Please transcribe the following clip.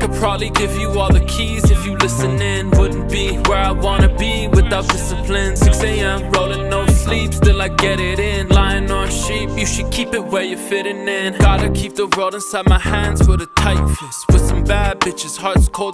could probably give you all the keys if you listening. Wouldn't be where I wanna be without discipline. 6 a.m. rolling no sleep, still I get it in. Lying on sheep, you should keep it where you're fitting in. Gotta keep the world inside my hands with a tight fist. With some bad bitches, hearts cold